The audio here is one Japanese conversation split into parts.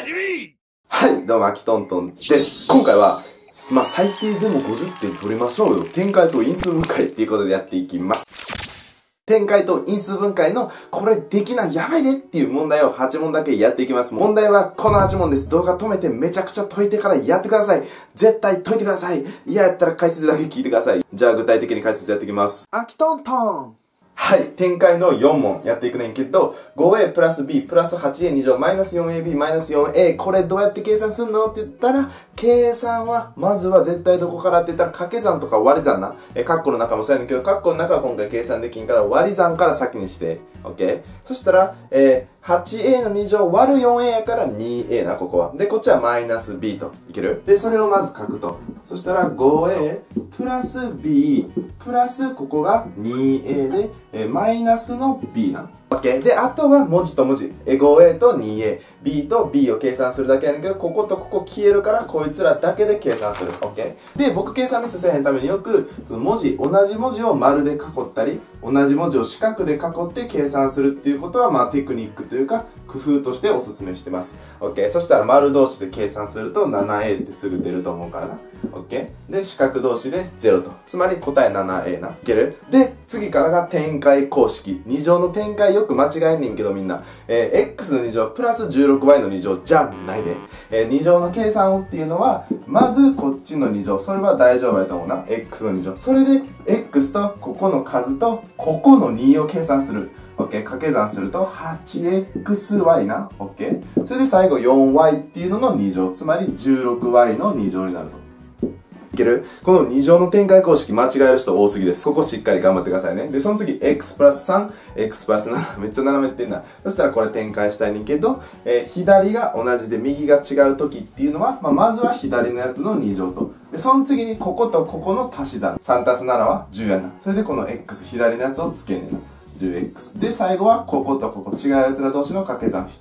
はい、どうも、あきとんとんです。今回は、最低でも50点取りましょうよ。展開と因数分解っていうことでやっていきます。展開と因数分解のこれできないやばいねっていう問題を8問だけやっていきます。問題はこの8問です。動画止めてめちゃくちゃ解いてからやってください。絶対解いてください。嫌やったら解説だけ聞いてください。じゃあ具体的に解説やっていきます。あきとんとん。はい。展開の4問やっていくねんけど、5a プラス b プラス 8a2 乗マイナス 4ab マイナス 4a これどうやって計算するのって言ったら、計算は、まずは絶対どこからって言ったら掛け算とか割り算な。カッコの中もそうやねんけど、カッコの中は今回計算できんから割り算から先にして。OK？ そしたら、8a の2乗割る 4a やから 2a な、ここは。で、こっちはマイナス b と。いける？で、それをまず書くと。そしたら 5a プラス b プラスここが 2a で、マイナスの b な。OK。で、あとは文字と文字。5a と 2a、b と b を計算するだけやねんけど、こことここ消えるから、こいつらだけで計算する。OK。で、僕計算ミスせえへんためによく、その文字、同じ文字を丸で囲ったり、同じ文字を四角で囲って計算するっていうことは、テクニックというか、工夫としておすすめしてます。OK。そしたら丸同士で計算すると 7a ってすぐ出ると思うからな。OK。で、四角同士で0と。つまり答え 7a な。いける？で、次からが展開公式。2乗の展開よく間違えんねんけどみんな。x の2乗プラス 16y の2乗じゃないで。2乗の計算をっていうのは、まずこっちの2乗。それは大丈夫やと思うな。x の2乗。それで、x とここの数とここの2を計算する。OK。掛け算すると 8xy な。OK。それで最後 4y っていうのの2乗。つまり 16y の2乗になると。いける？この2乗の展開公式間違える人多すぎです。ここしっかり頑張ってくださいね。で、その次、x プラス3、x プラス7。めっちゃ斜めってんな。そしたらこれ展開したいねんけど、左が同じで右が違う時っていうのは、まずは左のやつの2乗と。で、その次にこことここの足し算。3たす7は10やな。それでこの x 左のやつをつけんねんな。10x で最後はこことここ違うやつら同士の掛け算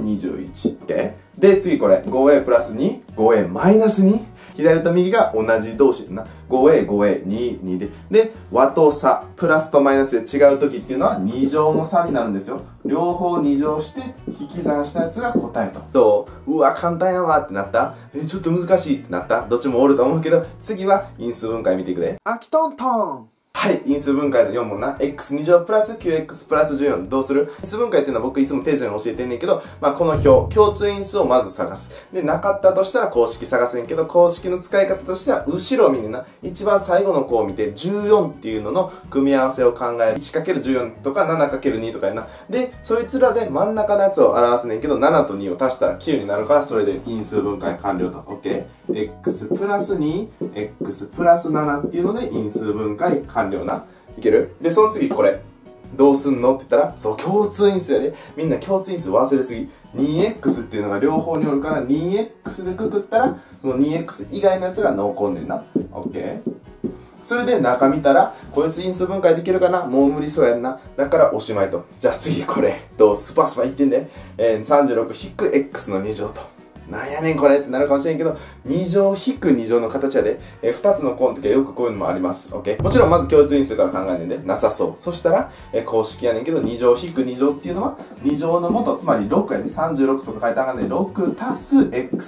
7321、OK？ で次これ 5a プラス 2 5a マイナス 2左と右が同じ同士な 5a 5a 2 2で和と差プラスとマイナスで違う時っていうのは2乗の差になるんですよ。両方2乗して引き算したやつが答えと。どう？うわ簡単やわってなった？ちょっと難しいってなった？どっちもおると思うけど次は因数分解見ていくで。あきとんとん。はい、因数分解の4問な。x2 乗プラス 9x プラス14。どうする？因数分解っていうのは僕いつも手順に教えてんねんけど、この表、共通因数をまず探す。で、なかったとしたら公式探せんけど、公式の使い方としては、後ろを見るな。一番最後の項を見て、14っていうのの組み合わせを考える。1×14 とか 7×2 とかやな。で、そいつらで真ん中のやつを表すねんけど、7と2を足したら9になるから、それで因数分解完了と。OK？ x プラス2、x プラス7っていうので因数分解完了な。いける？で、その次これ。どうすんのって言ったら、そう、共通因数やで。みんな共通因数忘れすぎ。2x っていうのが両方におるから、2x でくくったら、その 2x 以外のやつが残んねんな。OK？ それで中見たら、こいつ因数分解できるかな？もう無理そうやんな。だからおしまいと。じゃあ次これ。どうスパスパ言ってんで。36-x の2乗と。なんやねんこれってなるかもしれんけど、2乗引く2乗の形やで、2つの項の時はよくこういうのもあります。OK？ もちろんまず共通因数から考えねんで、なさそう。そしたら、公式やねんけど、2乗引く2乗っていうのは、2乗の元、つまり6やで、36とか書いてあかんねん。6たす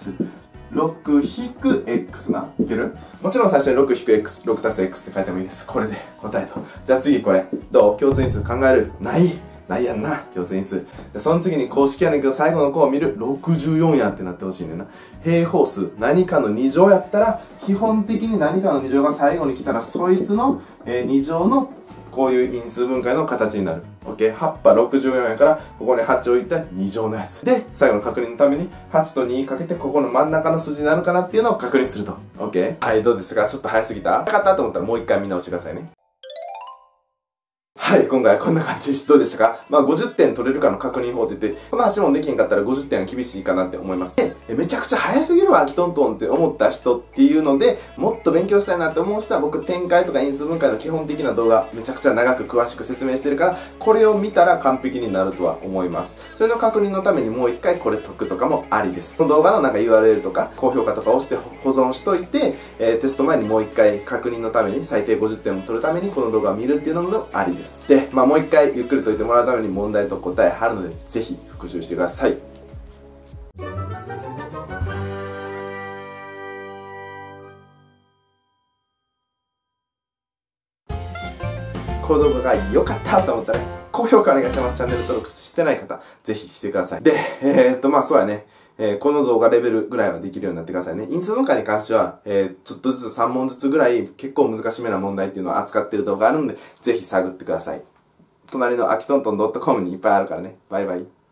x。6引く x な。いける？もちろん最初に6引く x、6たす x って書いてもいいです。これで答えと。じゃあ次これ。どう？共通因数考える？ないやんな、共通因数。で、その次に公式やねんけど、最後の項を見る。64やんってなってほしいねんな。平方数。何かの2乗やったら、基本的に何かの2乗が最後に来たら、そいつの、2乗の、こういう因数分解の形になる。OK？ 葉っぱ64やから、ここに8置いた2乗のやつ。で、最後の確認のために、8と2かけて、ここの真ん中の数字になるかなっていうのを確認すると。OK？ はい、どうですか？ちょっと早すぎた？分かったと思ったらもう一回見直してくださいね。はい、今回はこんな感じです。どうでしたか？50点取れるかの確認法って言って、この8問できんかったら50点は厳しいかなって思います。で、めちゃくちゃ早すぎるわ、きとんとんって思った人っていうので、もっと勉強したいなって思う人は僕、展開とか因数分解の基本的な動画、めちゃくちゃ長く詳しく説明してるから、これを見たら完璧になるとは思います。それの確認のためにもう一回これ解くとかもありです。この動画のURL とか、高評価とかを押して保存しといて、テスト前にもう一回確認のために、最低50点を取るためにこの動画を見るっていうのもありです。で、もう一回ゆっくり解いてもらうために問題と答え貼るので、ぜひ復習してください。 この動画が良かったと思ったら、高評価お願いします。チャンネル登録してない方、ぜひしてください。で、そうやね。この動画レベルぐらいはできるようになってくださいね。因数分解に関しては、ちょっとずつ3問ずつぐらい結構難しめな問題っていうのを扱ってる動画あるんで、ぜひ探ってください。隣のあきとんとん .com にいっぱいあるからね。バイバイ。